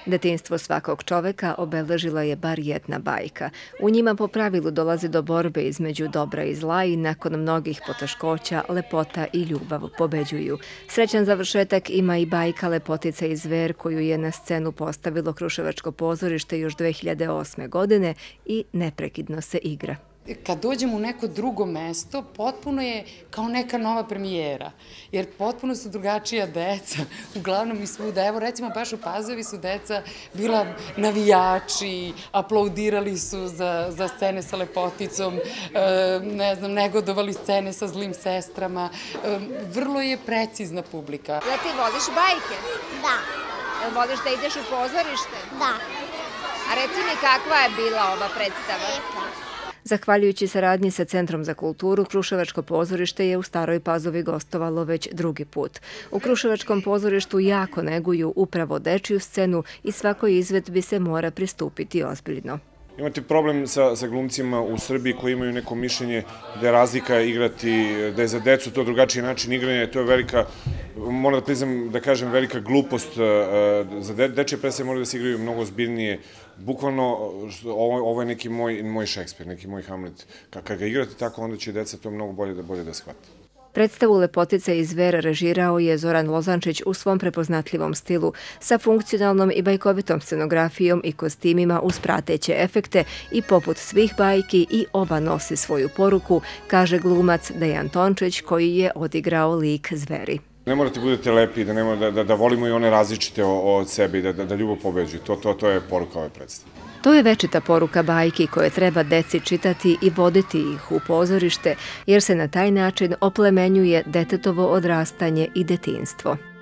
Detinjstvo svakog čoveka obeležila je bar jedna bajka. U njima po pravilu dolazi do borbe između dobra i zla i nakon mnogih poteškoća, lepota i ljubav pobeđuju. Srećan završetak ima i bajka Lepotica i zver koju je na scenu postavilo Kruševačko pozorište još 2008. godine i neprekidno se igra. Kad dođemo u neko drugo mesto, potpuno je kao neka nova premijera, jer potpuno su drugačija deca, uglavnom i svuda. Evo recimo baš u Pazovi su deca bila navijači, aplaudirali su za scene sa Lepoticom, ne znam, negodovali scene sa zlim sestrama. Vrlo je precizna publika. Jel ti voliš bajke? Da. Jel voliš da ideš u pozorište? Da. A reci mi kakva je bila ova predstava? Lepa. Zahvaljujući saradnji sa Centrom za kulturu, Kruševačko pozorište je u Staroj Pazovi gostovalo već drugi put. U Kruševačkom pozorištu jako neguju upravo dečiju scenu i svakoj izvedbi se mora pristupiti ozbiljno. Imate problem sa glumcima u Srbiji koji imaju neko mišljenje da je razlika igrati, da je za decu to drugačiji način igranja, to je velika, moram da priznam, da kažem, velika glupost. Za dečje predstave moraju da se igraju mnogo ozbiljnije. Bukvalno, ovo je neki moj Šekspir, neki moj Hamlet. Kad ga igrate tako, onda će deca to mnogo bolje da shvate. Predstavu Lepotica i zver režirao je Zoran Lozančić u svom prepoznatljivom stilu, sa funkcionalnom i bajkovitom scenografijom i kostimima uz prateće efekte i poput svih bajki i ova nosi svoju poruku, kaže glumac Dejan Tončić koji je odigrao lik zveri. Ne morate budete lepi, da volimo i one različite od sebe i da ljubav pobeđuje. To je poruka ove predstave. To je večita poruka bajki koje treba deci čitati i voditi ih u pozorište, jer se na taj način oplemenjuje detetovo odrastanje i detinjstvo.